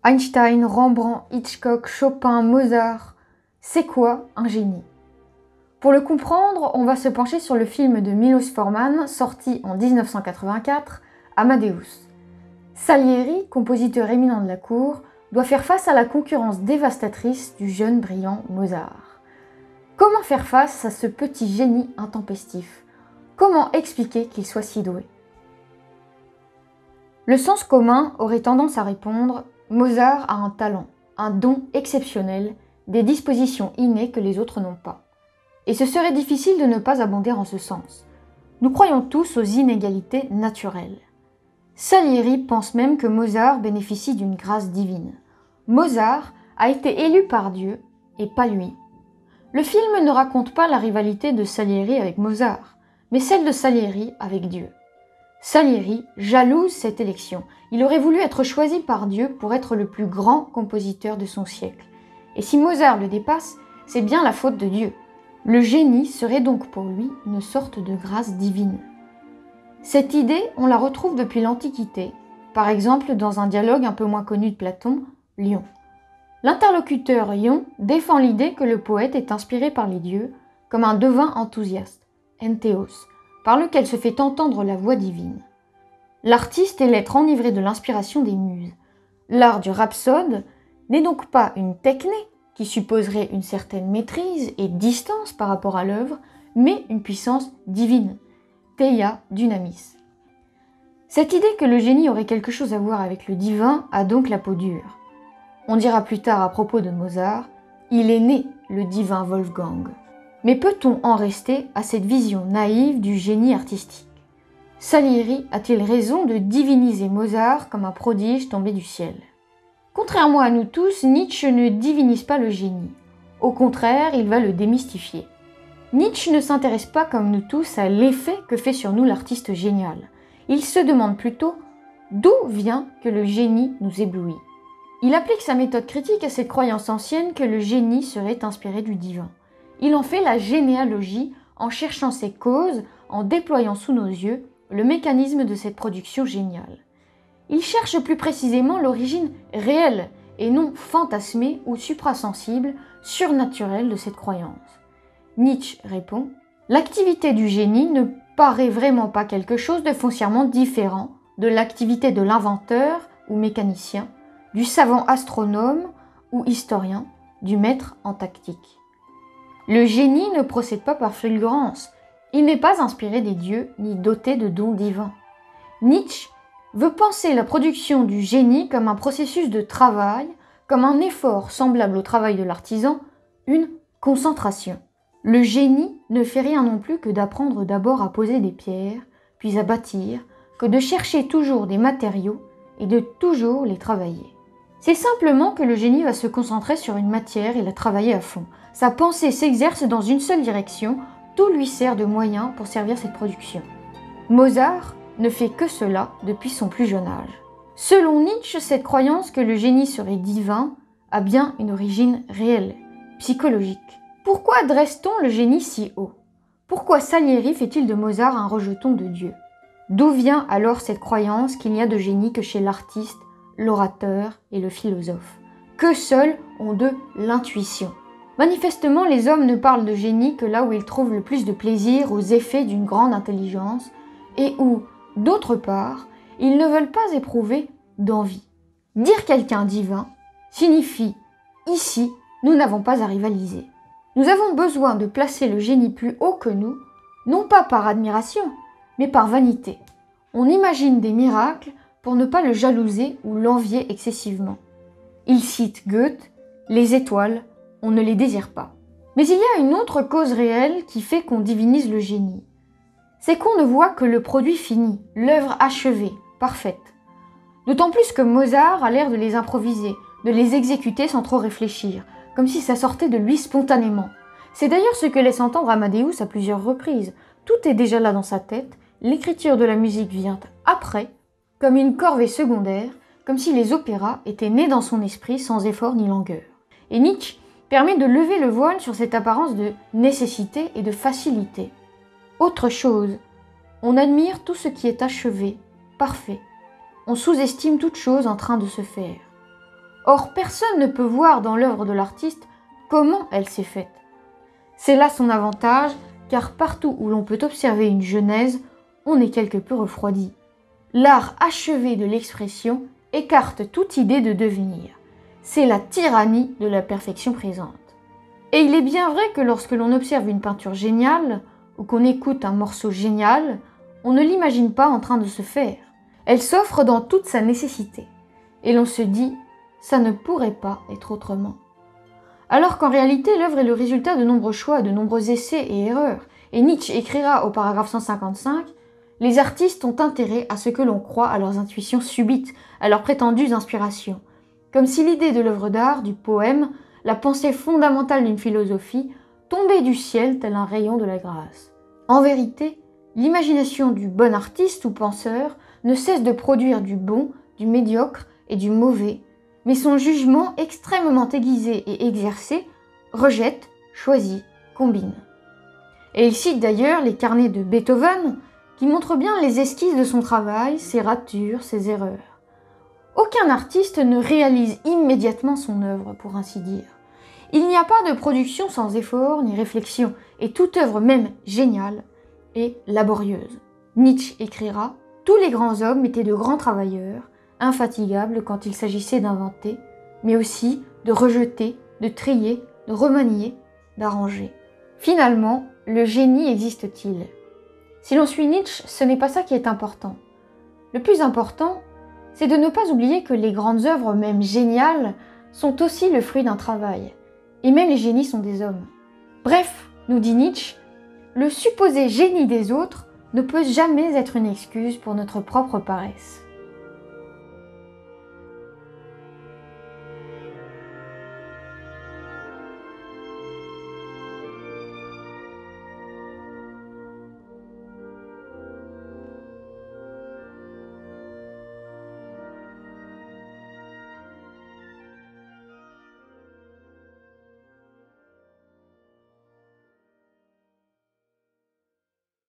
Einstein, Rembrandt, Hitchcock, Chopin, Mozart. C'est quoi un génie? Pour le comprendre, on va se pencher sur le film de Milos Forman, sorti en 1984, Amadeus. Salieri, compositeur éminent de la cour, doit faire face à la concurrence dévastatrice du jeune brillant Mozart. Comment faire face à ce petit génie intempestif? Comment expliquer qu'il soit si doué? Le sens commun aurait tendance à répondre « Mozart a un talent, un don exceptionnel, des dispositions innées que les autres n'ont pas. » Et ce serait difficile de ne pas abonder en ce sens. Nous croyons tous aux inégalités naturelles. Salieri pense même que Mozart bénéficie d'une grâce divine. Mozart a été élu par Dieu et pas lui. Le film ne raconte pas la rivalité de Salieri avec Mozart, mais celle de Salieri avec Dieu. Salieri jalouse cette élection. Il aurait voulu être choisi par Dieu pour être le plus grand compositeur de son siècle. Et si Mozart le dépasse, c'est bien la faute de Dieu. Le génie serait donc pour lui une sorte de grâce divine. Cette idée, on la retrouve depuis l'Antiquité, par exemple dans un dialogue un peu moins connu de Platon, Lion. L'interlocuteur Ion défend l'idée que le poète est inspiré par les dieux comme un devin enthousiaste, entheos, par lequel se fait entendre la voix divine. L'artiste est l'être enivré de l'inspiration des muses. L'art du rhapsode n'est donc pas une techné qui supposerait une certaine maîtrise et distance par rapport à l'œuvre, mais une puissance divine, theia dynamis. Cette idée que le génie aurait quelque chose à voir avec le divin a donc la peau dure. On dira plus tard à propos de Mozart, il est né le divin Wolfgang. Mais peut-on en rester à cette vision naïve du génie artistique? Salieri a-t-il raison de diviniser Mozart comme un prodige tombé du ciel? Contrairement à nous tous, Nietzsche ne divinise pas le génie. Au contraire, il va le démystifier. Nietzsche ne s'intéresse pas comme nous tous à l'effet que fait sur nous l'artiste génial. Il se demande plutôt d'où vient que le génie nous éblouit. Il applique sa méthode critique à cette croyance ancienne que le génie serait inspiré du divin. Il en fait la généalogie en cherchant ses causes, en déployant sous nos yeux le mécanisme de cette production géniale. Il cherche plus précisément l'origine réelle et non fantasmée ou suprasensible, surnaturelle de cette croyance. Nietzsche répond « L'activité du génie ne paraît vraiment pas quelque chose de foncièrement différent de l'activité de l'inventeur ou mécanicien, du savant astronome ou historien, du maître en tactique. Le génie ne procède pas par fulgurance, il n'est pas inspiré des dieux ni doté de dons divins. Nietzsche veut penser la production du génie comme un processus de travail, comme un effort semblable au travail de l'artisan, une concentration. Le génie ne fait rien non plus que d'apprendre d'abord à poser des pierres, puis à bâtir, que de chercher toujours des matériaux et de toujours les travailler. C'est simplement que le génie va se concentrer sur une matière et la travailler à fond. Sa pensée s'exerce dans une seule direction, tout lui sert de moyen pour servir cette production. Mozart ne fait que cela depuis son plus jeune âge. Selon Nietzsche, cette croyance que le génie serait divin a bien une origine réelle, psychologique. Pourquoi dresse-t-on le génie si haut? Pourquoi Salieri fait-il de Mozart un rejeton de Dieu? D'où vient alors cette croyance qu'il n'y a de génie que chez l'artiste, l'orateur et le philosophe? Que seuls ont de l'intuition. Manifestement, les hommes ne parlent de génie que là où ils trouvent le plus de plaisir aux effets d'une grande intelligence et où, d'autre part, ils ne veulent pas éprouver d'envie. Dire quelqu'un divin signifie, ici, nous n'avons pas à rivaliser. Nous avons besoin de placer le génie plus haut que nous, non pas par admiration, mais par vanité. On imagine des miracles pour ne pas le jalouser ou l'envier excessivement. Il cite Goethe, les étoiles, on ne les désire pas. Mais il y a une autre cause réelle qui fait qu'on divinise le génie. C'est qu'on ne voit que le produit fini, l'œuvre achevée, parfaite. D'autant plus que Mozart a l'air de les improviser, de les exécuter sans trop réfléchir, comme si ça sortait de lui spontanément. C'est d'ailleurs ce que laisse entendre Amadeus à plusieurs reprises. Tout est déjà là dans sa tête, l'écriture de la musique vient après, comme une corvée secondaire, comme si les opéras étaient nés dans son esprit sans effort ni langueur. Et Nietzsche permet de lever le voile sur cette apparence de nécessité et de facilité. Autre chose, on admire tout ce qui est achevé, parfait. On sous-estime toute chose en train de se faire. Or, personne ne peut voir dans l'œuvre de l'artiste comment elle s'est faite. C'est là son avantage, car partout où l'on peut observer une genèse, on est quelque peu refroidi. L'art achevé de l'expression écarte toute idée de devenir. C'est la tyrannie de la perfection présente. Et il est bien vrai que lorsque l'on observe une peinture géniale, ou qu'on écoute un morceau génial, on ne l'imagine pas en train de se faire. Elle s'offre dans toute sa nécessité. Et l'on se dit, ça ne pourrait pas être autrement. Alors qu'en réalité, l'œuvre est le résultat de nombreux choix, de nombreux essais et erreurs. Et Nietzsche écrira au paragraphe 155, « Les artistes ont intérêt à ce que l'on croie à leurs intuitions subites, à leurs prétendues inspirations. Comme si l'idée de l'œuvre d'art, du poème, la pensée fondamentale d'une philosophie, tombait du ciel tel un rayon de la grâce. En vérité, l'imagination du bon artiste ou penseur ne cesse de produire du bon, du médiocre et du mauvais, mais son jugement extrêmement aiguisé et exercé rejette, choisit, combine. » Et il cite d'ailleurs les carnets de Beethoven qui montrent bien les esquisses de son travail, ses ratures, ses erreurs. Aucun artiste ne réalise immédiatement son œuvre, pour ainsi dire. Il n'y a pas de production sans effort ni réflexion, et toute œuvre, même géniale, est laborieuse. Nietzsche écrira « Tous les grands hommes étaient de grands travailleurs, infatigables quand il s'agissait d'inventer, mais aussi de rejeter, de trier, de remanier, d'arranger. » Finalement, le génie existe-t-il? Si l'on suit Nietzsche, ce n'est pas ça qui est important. Le plus important, c'est de ne pas oublier que les grandes œuvres, même géniales, sont aussi le fruit d'un travail. Et même les génies sont des hommes. Bref, nous dit Nietzsche, le supposé génie des autres ne peut jamais être une excuse pour notre propre paresse.